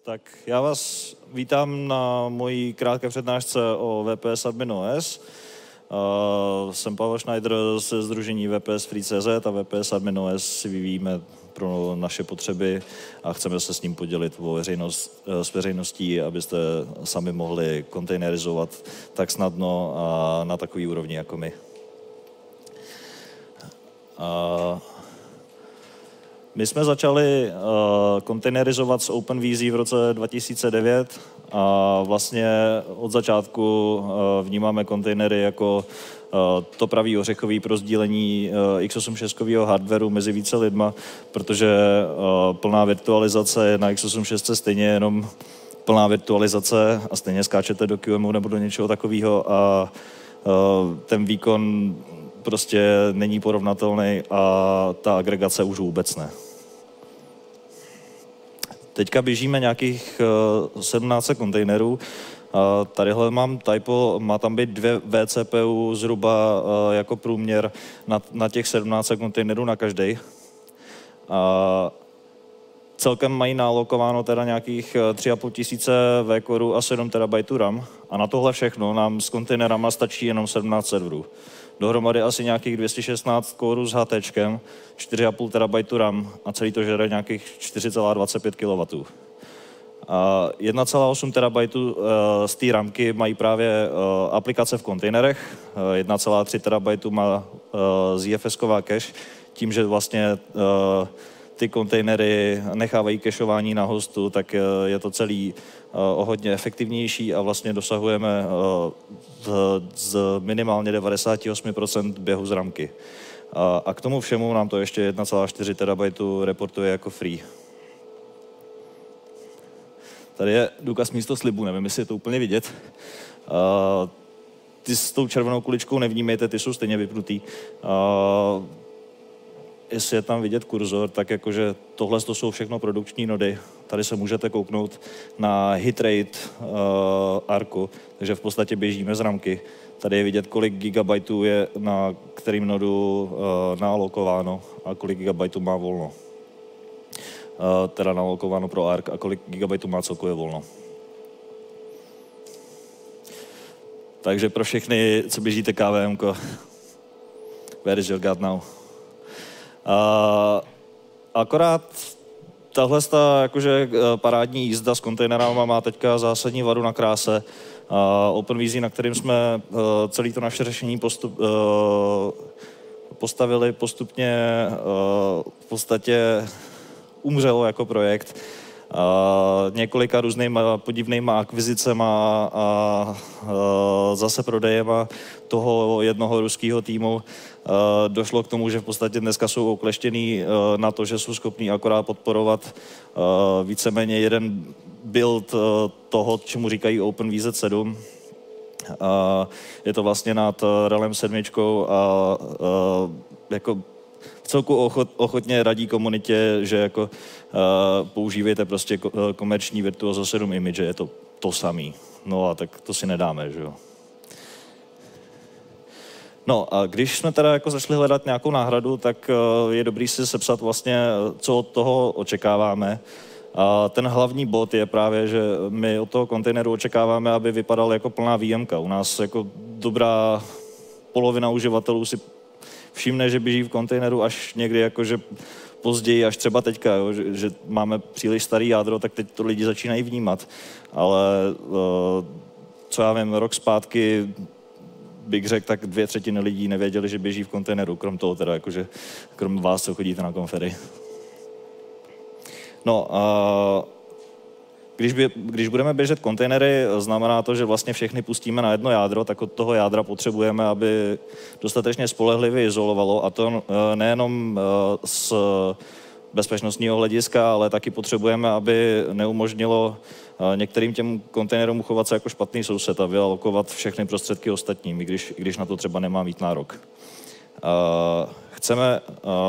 Tak já vás vítám na mojí krátké přednášce o VPS Admin OS. Jsem Pavel Schneider ze sdružení VPS Free.cz a VPS Admin OS si vyvíjíme pro naše potřeby a chceme se s ním podělit s veřejností, abyste sami mohli kontejnerizovat tak snadno a na takový úrovni jako my. My jsme začali kontejnerizovat s OpenVZ v roce 2009 a vlastně od začátku vnímáme kontejnery jako to pravý ořechový pro sdílení x86 hardwareu mezi více lidma, protože plná virtualizace je na x86 stejně jenom plná virtualizace a stejně skáčete do QEMU nebo do něčeho takového a ten výkon prostě není porovnatelný a ta agregace už vůbec ne. Teďka běžíme nějakých 17 kontejnerů. Tadyhle mám typo, má tam být 2 vCPU zhruba jako průměr na těch 17 kontejnerů na každý. Celkem mají nálokováno teda nějakých 3,5 tisíce vCorů a 7 TB RAM. A na tohle všechno nám s kontejnerama stačí jenom 17 serverů. Dohromady asi nějakých 216 kórů s HT, 4,5 TB RAM a celý to žere nějakých 4,25 kW. 1,8 TB z té ramky mají právě aplikace v kontejnerech, 1,3 TB má ZFS-ková cache, tím, že vlastně ty kontejnery nechávají cacheování na hostu, tak je to celý o hodně efektivnější a vlastně dosahujeme z minimálně 98% běhu z ramky. A k tomu všemu nám to ještě 1,4 TB reportuje jako free. Tady je důkaz místo slibu, nevím, jestli je to úplně vidět. Ty s tou červenou kuličkou nevnímejte, ty jsou stejně vypnutý. Jestli je tam vidět kurzor, tak jakože tohle to jsou všechno produkční nody. Tady se můžete kouknout na hitrate ARCu, takže v podstatě běžíme z ramky. Tady je vidět, kolik gigabajtů je na kterým nodu naalokováno a kolik gigabajtů má volno. Teda naalokováno pro ARC a kolik gigabajtů má celkově volno. Takže pro všechny, co běžíte KVMko, where is your God now? Akorát tahle jakože parádní jízda s kontejnerama má teďka zásadní vadu na kráse. OpenVZ, na kterým jsme celé to naše řešení postavili, postupně v podstatě umřelo jako projekt. Několika různýma podivnýma akvizicema a zase prodejema toho jednoho ruského týmu došlo k tomu, že v podstatě dneska jsou okleštěný na to, že jsou schopní akorát podporovat víceméně jeden build toho, čemu říkají OpenVZ 7. Je to vlastně nad RHELem 7 a jako vcelku ochotně radí komunitě, že jako používejte prostě komerční Virtuoso 7 image, je to samý. No a tak to si nedáme, že jo. No a když jsme teda jako začali hledat nějakou náhradu, tak je dobrý si sepsat vlastně, co od toho očekáváme. A ten hlavní bod je právě, že my od toho kontejneru očekáváme, aby vypadal jako plná VMka. U nás jako dobrá polovina uživatelů si všimne, že běží v kontejneru až někdy jakože později, až třeba teďka, jo, že máme příliš starý jádro, tak teď to lidi začínají vnímat. Ale co já vím, rok zpátky bych řekl, tak 2/3 lidí nevěděli, že běží v kontejneru, krom toho teda, jakože krom vás, co chodíte na konfery. No a když budeme běžet kontejnery, znamená to, že vlastně všechny pustíme na jedno jádro, tak od toho jádra potřebujeme, aby dostatečně spolehlivě izolovalo, a to nejenom z bezpečnostního hlediska, ale taky potřebujeme, aby neumožnilo některým těm kontejnerům uchovat se jako špatný soused a vyalokovat všechny prostředky ostatním, i když na to třeba nemá mít nárok. Chceme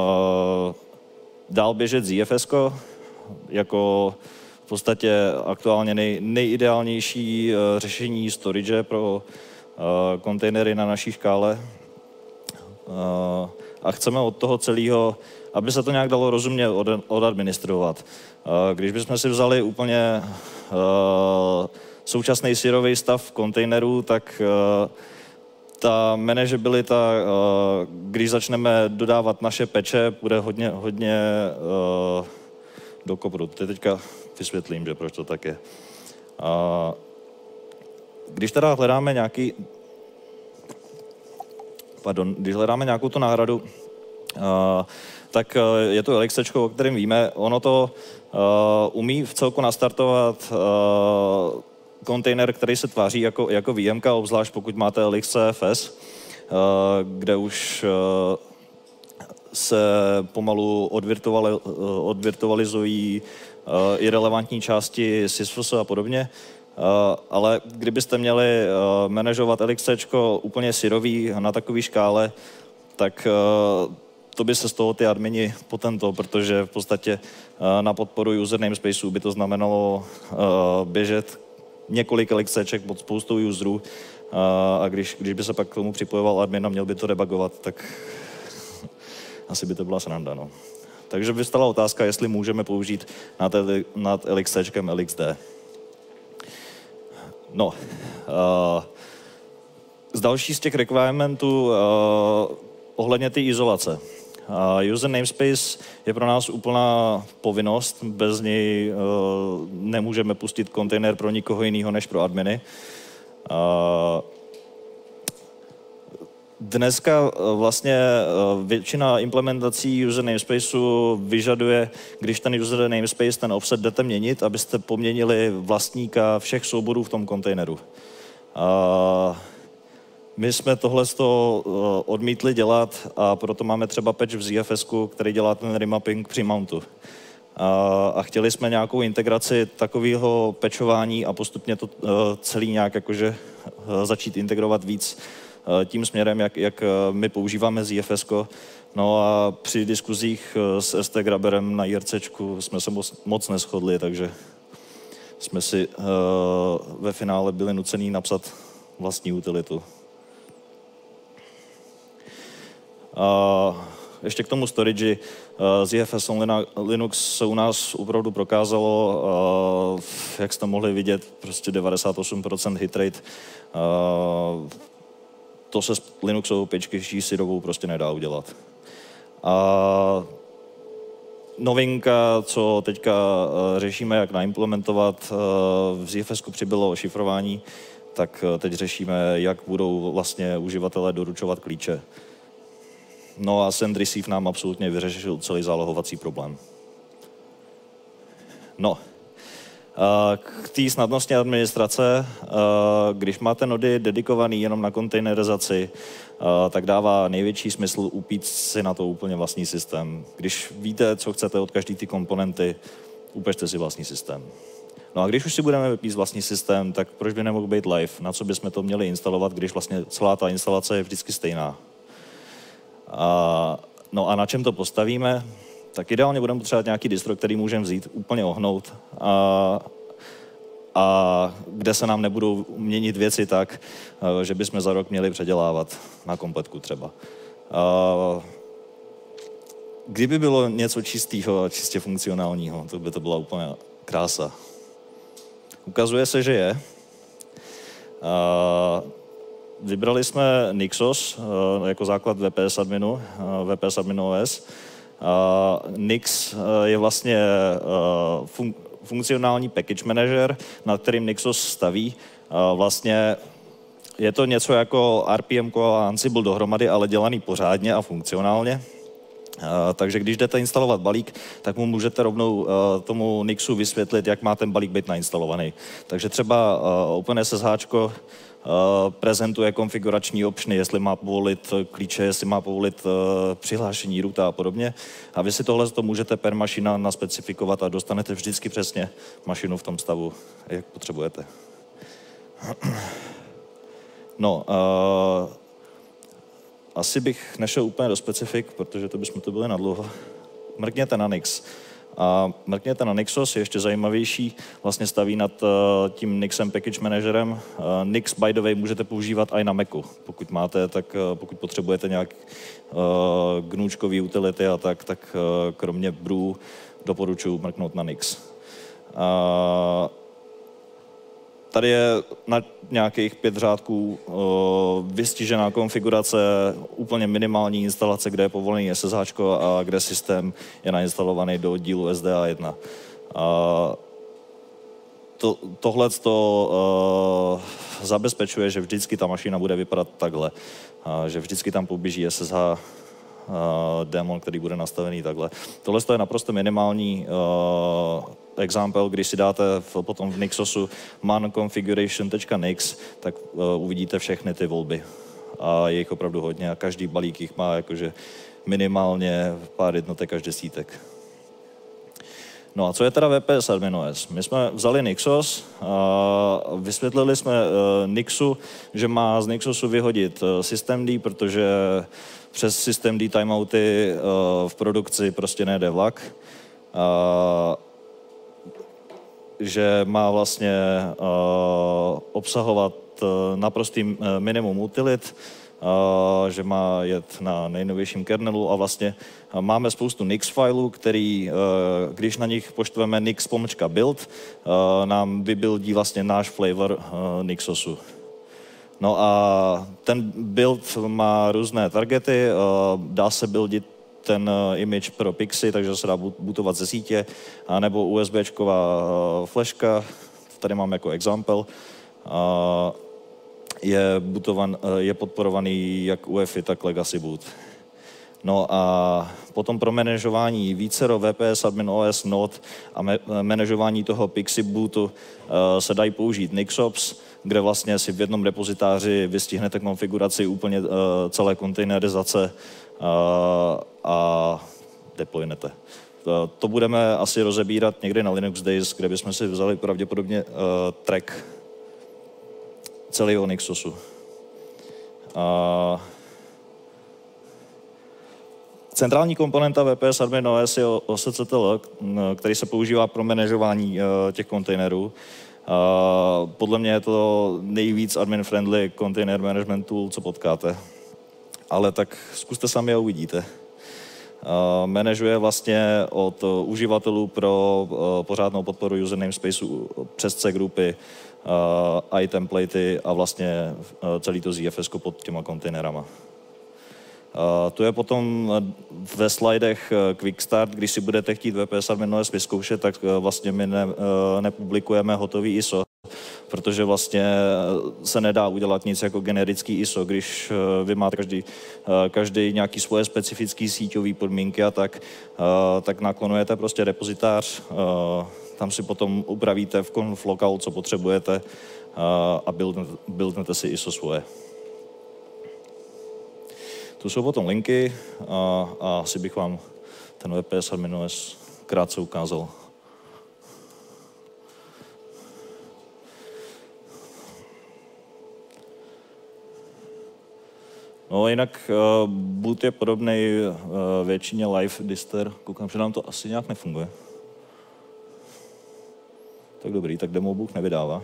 dál běžet ZFS-ko jako v podstatě aktuálně nejideálnější řešení storage pro kontejnery na naší škále. A chceme od toho celého, aby se to nějak dalo rozumně odadministrovat. Když bychom si vzali úplně současný syrový stav kontejnerů, tak ta manageabilita, když začneme dodávat naše peče, bude hodně do kopru. Teďka vysvětlím, že proč to tak je. Když teda hledáme když hledáme nějakou tu náhradu, tak je to LXCčko, o kterém víme. Ono to umí v celku nastartovat kontejner, který se tváří jako VMK, obzvlášť pokud máte LXCFS, kde už se pomalu odvirtualizují irelevantní části sysfs a podobně. Ale kdybyste měli manažovat LXCčko úplně syrový na takové škále, tak to by se z toho ty admini potento, protože v podstatě na podporu user namespaceů by to znamenalo běžet několik LXCček pod spoustou userů a když by se pak k tomu připojoval admin a měl by to debugovat, tak asi by to byla sranda. No. Takže vystala otázka, jestli můžeme použít nad LXCčkem LXD. No, z další z těch requirementů ohledně té izolace. User namespace je pro nás úplná povinnost, bez něj nemůžeme pustit kontejner pro nikoho jiného než pro adminy. Dneska vlastně většina implementací user namespaceu vyžaduje, když ten user namespace, ten offset jdete měnit, abyste poměnili vlastníka všech souborů v tom kontejneru. My jsme tohle odmítli dělat a proto máme třeba patch v ZFS-ku, který dělá ten remapping při mountu. A chtěli jsme nějakou integraci takového patchování a postupně to celý nějak jakože začít integrovat víc tím směrem, jak my používáme ZFS-ko. No a při diskuzích s ST Grabberem na IRCčku jsme se moc neshodli, takže jsme si ve finále byli nuceni napsat vlastní utilitu. Ještě k tomu storage, ZFS on Linux se u nás opravdu prokázalo, jak jste mohli vidět, prostě 98% hit rate. To se s Linuxovou pečkyší syrovou prostě nedá udělat. Novinka, co teďka řešíme, jak naimplementovat, v ZFS-ku přibylo ošifrování, tak teď řešíme, jak budou vlastně uživatelé doručovat klíče. No a send receive nám absolutně vyřešil celý zálohovací problém. No, k té snadnosti administrace, když máte nody dedikovaný jenom na kontejnerizaci, tak dává největší smysl upít si na to úplně vlastní systém. Když víte, co chcete od každé ty komponenty, upešte si vlastní systém. No a když už si budeme vypít vlastní systém, tak proč by nemohl být live? Na co bychom to měli instalovat, když vlastně celá ta instalace je vždycky stejná? No a na čem to postavíme? Tak ideálně budeme potřebovat nějaký distro, který můžeme vzít, úplně ohnout a kde se nám nebudou měnit věci tak, že bychom za rok měli předělávat na kompletku třeba. Kdyby bylo něco čistého a čistě funkcionálního, to by to byla úplně krása. Ukazuje se, že je. Vybrali jsme Nixos jako základ VPS adminu, VPS admin OS. Nix je vlastně funkcionální package manager, nad kterým Nixos staví. Vlastně je to něco jako RPM a Ansible dohromady, ale dělaný pořádně a funkcionálně. Takže když jdete instalovat balík, tak mu můžete rovnou tomu Nixu vysvětlit, jak má ten balík být nainstalovaný. Takže třeba OpenSSH prezentuje konfigurační optiony, jestli má povolit klíče, jestli má povolit přihlášení roota a podobně. A vy si tohle můžete per mašina naspecifikovat a dostanete vždycky přesně mašinu v tom stavu, jak potřebujete. No, asi bych nešel úplně do specifik, protože to bychom to byli nadlouho. Mrkněte na Nix. A mrkněte na Nixos, je ještě zajímavější, vlastně staví nad tím Nixem Package Managerem. Nix, by the way, můžete používat i na Macu. Pokud máte, tak pokud potřebujete nějak gnůčkový utility a tak kromě Brew doporučuji mrknout na Nix. Tady je na nějakých 5 řádků vystižená konfigurace, úplně minimální instalace, kde je povolený SSH a kde systém je nainstalovaný do oddílu SDA1. Tohle zabezpečuje, že vždycky ta mašina bude vypadat takhle, že vždycky tam poběží SSH daemon, který bude nastavený takhle. Tohle je naprosto minimální example, když si dáte potom v Nixosu man-configuration.nix, tak uvidíte všechny ty volby. A je jich opravdu hodně a každý balík jich má jakože minimálně pár jednotek až desítek. No a co je teda VPS Admin OS? My jsme vzali Nixos a vysvětlili jsme Nixu, že má z Nixosu vyhodit systemd, protože přes systemd timeouty v produkci prostě nejde vlak. Že má vlastně obsahovat naprostý minimum utilit, že má jet na nejnovějším kernelu a vlastně máme spoustu Nix filů, který, když na nich poštveme nix-build, nám vybuildí vlastně náš flavor Nixosu. No a ten build má různé targety, dá se buildit ten image pro Pixie, takže se dá bootovat ze sítě, nebo USBčková flashka, tady mám jako example, je podporovaný jak UEFI, tak Legacy Boot. No a potom pro manažování vícero VPS Admin OS nod a manažování toho Pixie Bootu se dají použít Nixops, kde vlastně si v jednom repozitáři vystihnete konfiguraci úplně celé kontejnerizace a deploynete. To budeme asi rozebírat někdy na Linux Days, kde bychom si vzali pravděpodobně track celého Nixosu. Centrální komponenta VPS Admin OS je OSCTL, který se používá pro manažování těch kontejnerů. Podle mě je to nejvíc admin-friendly container management tool, co potkáte. Ale tak zkuste sami a uvidíte. Manažuje vlastně od uživatelů pro pořádnou podporu user namespaceu přes C grupy, i-templatey a vlastně celý to ZFS pod těma kontejnerama. Tu je potom ve slidech Quick Start, když si budete chtít VPS Admin OS vyzkoušet, tak vlastně my nepublikujeme hotový ISO, protože vlastně se nedá udělat nic jako generický ISO, když vy máte každý nějaký svoje specifické síťové podmínky a tak naklonujete prostě repozitář, tam si potom upravíte v conf locale, co potřebujete a buildnete si ISO svoje. Tu jsou potom linky a asi bych vám ten VPS Admin OS krátce ukázal. No jinak boot je podobný většině live dister. Koukám, že nám to asi nějak nefunguje. Tak dobrý, tak demobook nevydává.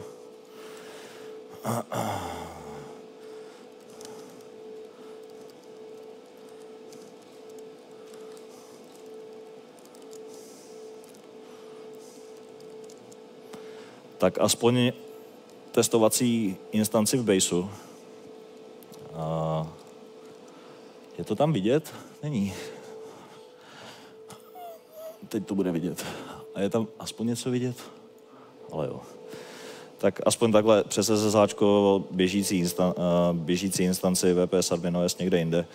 Tak aspoň testovací instanci v Baseu. Je to tam vidět? Není. Teď to bude vidět. A je tam aspoň něco vidět? Ale jo. Tak aspoň takhle přes SSH běžící instanci VPS Admin OS někde jinde.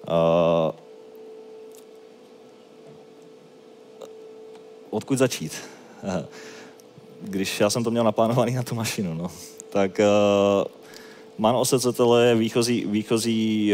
Odkud začít? Když já jsem to měl naplánovaný na tu mašinu, no. Tak man OSCTL je výchozí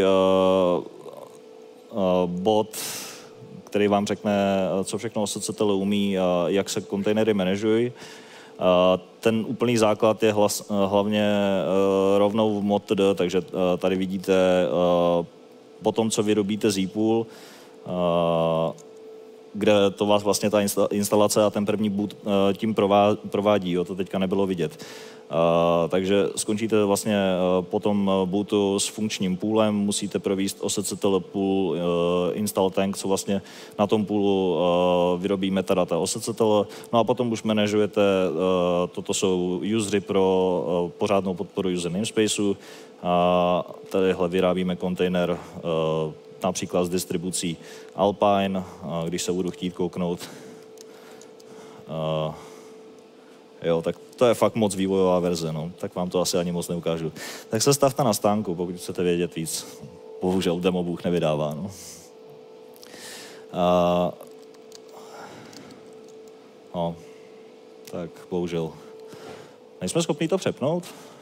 bod, který vám řekne, co všechno OSCTL umí a jak se kontejnery manažují. Ten úplný základ je hlavně rovnou v mod.td, takže tady vidíte po tom, co vyrobíte zpool, kde to vás vlastně ta instalace a ten první boot tím provádí, jo, to teďka nebylo vidět. Takže skončíte vlastně po tom bootu s funkčním poolem, musíte provést OSCTL pool install tank, co vlastně na tom poolu vyrobí metadata OSCTL, no a potom už manažujete, toto jsou usery pro pořádnou podporu user namespaceu, a tadyhle vyrábíme kontejner například s distribucí Alpine, když se budu chtít kouknout. Jo, tak to je fakt moc vývojová verze, no. Tak vám to asi ani moc neukážu. Tak se stavte na stánku, pokud chcete vědět víc. Bohužel demo Bůh nevydává, no. No, tak bohužel. Nejsme schopni to přepnout?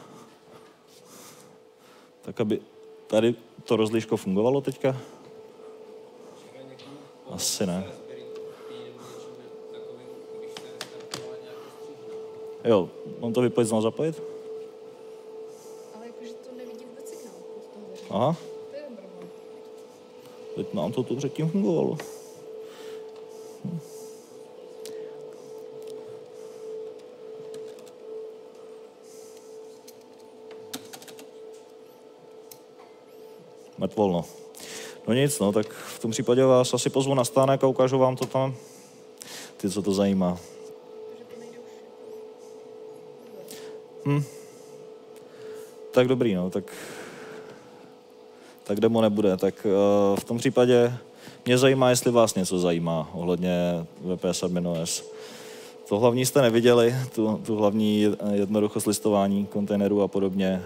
Tak, aby tady to rozliško fungovalo teďka? Asi ne. Jo, mám to vypojit, znovu zapojit? Ale jakože to nevidí vůbec signál. Aha. To je problém. Teď nám to tu předtím fungovalo. Mrtvolno. No nic, no, tak v tom případě vás asi pozvu na stánek a ukážu vám to tam. Ty, co to zajímá. Tak dobrý, no, tak demo nebude. Tak v tom případě mě zajímá, jestli vás něco zajímá ohledně VPS Admin OS. To hlavní jste neviděli, tu hlavní jednoduchost listování kontejnerů a podobně.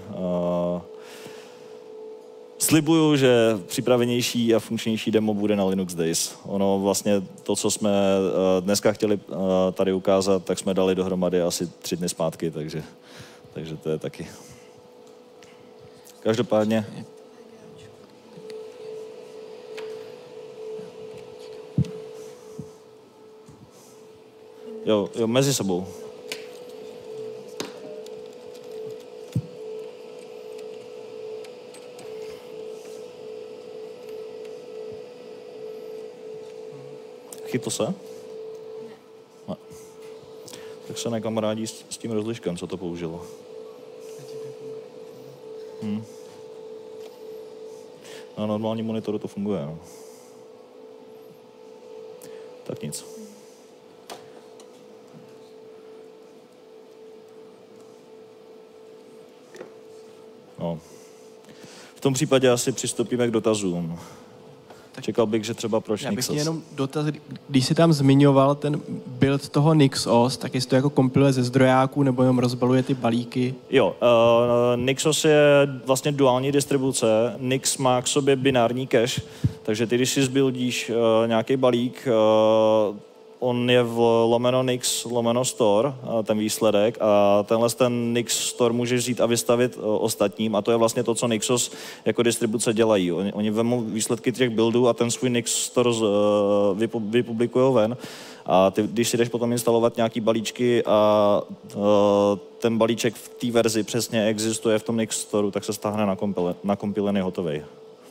Slibuju, že připravenější a funkčnější demo bude na Linux Days. Ono vlastně to, co jsme dneska chtěli tady ukázat, tak jsme dali dohromady asi 3 dny zpátky, takže to je taky. Každopádně. Jo, mezi sebou. Chytlo se? Ne. Tak se nekamarádí s tím rozliškem, co to použilo. Na normálním monitoru to funguje, no. Tak nic. No. V tom případě asi přistoupíme k dotazům. Čekal bych, že třeba proč Já bych Nixos. měl jenom dotaz, když jsi tam zmiňoval ten build toho NixOS, tak jestli to jako kompiluje ze zdrojáků nebo jenom rozbaluje ty balíky? Jo, Nixos je vlastně duální distribuce. Nix má k sobě binární cache, takže ty, když si zbuildíš nějaký balík, on je v lomeno Nix, lomeno store, ten výsledek, a ten Nix store můžeš vzít a vystavit ostatním, a to je vlastně to, co Nixos jako distribuce dělají. Oni vemou výsledky těch buildů a ten svůj Nix store vypublikují ven. A ty, když si jdeš potom instalovat nějaký balíčky a ten balíček v té verzi přesně existuje v tom Nix storeu, tak se stáhne na kompilen hotovej.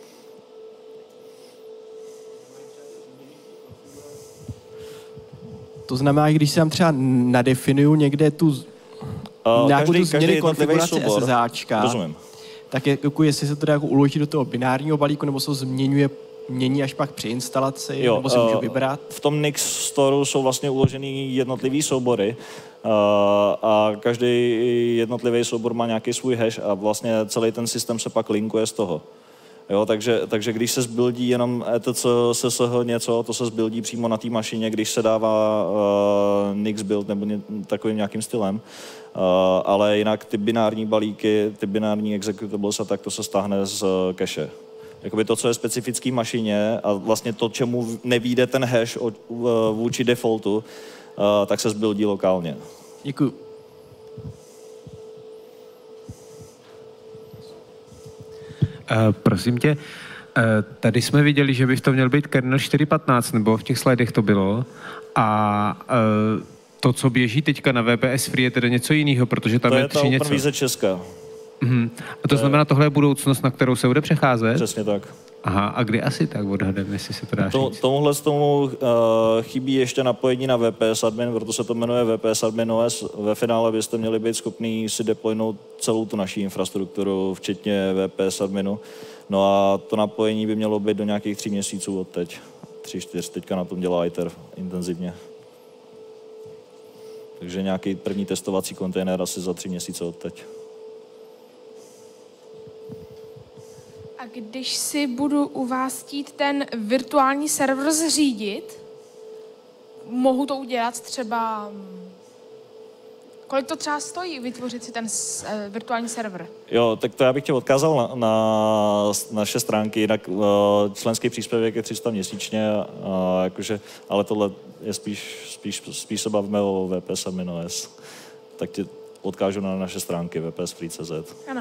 To znamená, když si tam třeba nadefinuju někde tu nějakou tu změny konfiguraci SSHčka, tak jako jestli se to dá jako uložit do toho binárního balíku, nebo se mění až pak při instalaci, jo, nebo se můžu vybrat? V tom Nix storeu jsou vlastně uložený jednotlivý soubory a každý jednotlivý soubor má nějaký svůj hash a vlastně celý ten systém se pak linkuje z toho. Jo, takže když se zbuildí jenom etc, SSH něco, to se zbuildí přímo na té mašině, když se dává Nix build nebo takovým nějakým stylem. Ale jinak ty binární balíky, ty binární executables a tak, to se stáhne z cache. Jakoby to, co je specifický mašině a vlastně to, čemu nevyjde ten hash vůči defaultu, tak se zbuildí lokálně. Děkuju. Prosím tě, tady jsme viděli, že by to měl být kernel 4.15, nebo v těch slidech to bylo. A to, co běží teďka na VPS Free, je tedy něco jiného, protože tam je 3 něco. To je ta OpenVize Česka. A to znamená, tohle je budoucnost, na kterou se bude přecházet? Přesně tak. Aha, a kdy asi tak odhadem, jestli se to dá říct? Tomuhle chybí ještě napojení na VPS admin, proto se to jmenuje VPS admin OS. Ve finále byste měli být schopní si deploynout celou tu naší infrastrukturu, včetně VPS adminu. No a to napojení by mělo být do nějakých 3 měsíců od teď. 3-4, teďka na tom dělá ITER intenzivně. Takže nějaký první testovací kontejner asi za 3 měsíce od teď. A když si budu u vás chtít ten virtuální server zřídit, mohu to udělat třeba... Kolik to třeba stojí vytvořit si ten virtuální server? Jo, tak to já bych tě odkázal na naše stránky, jinak členský příspěvek je 300 měsíčně, ale tohle je spíš se bavíme o VPS admin OS. Tak tě odkážu na naše stránky vpsfree.cz. Ano.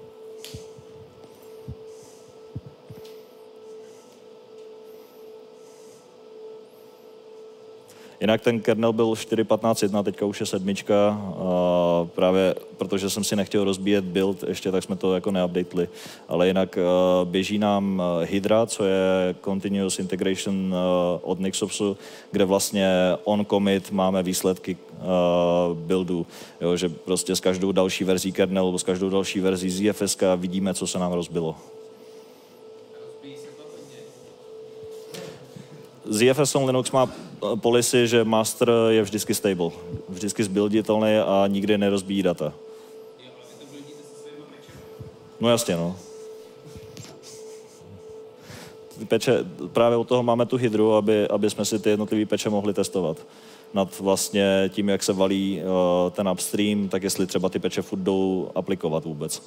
Jinak ten kernel byl 4.15.1, teďka už je 7. Právě protože jsem si nechtěl rozbíjet build ještě, tak jsme to jako neupdateli. Ale jinak běží nám Hydra, co je Continuous Integration od Nixopsu, kde vlastně on commit máme výsledky buildu. Jo, že prostě s každou další verzí kernelu, s každou další verzí ZFS vidíme, co se nám rozbilo. ZFS on Linux má policy, že master je vždycky stable, vždycky zbuilditelný a nikdy nerozbíjí data. No jasně, no. Peče, právě od toho máme tu hydru, aby jsme si ty jednotlivé peče mohli testovat. Nad vlastně tím, jak se valí ten upstream, tak jestli třeba ty peče furt jdou aplikovat vůbec.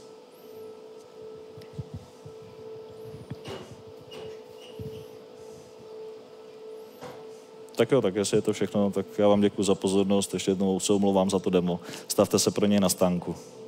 Tak jo, tak jestli je to všechno, tak já vám děkuji za pozornost, ještě jednou se omlouvám za to demo. Stavte se pro něj na stánku.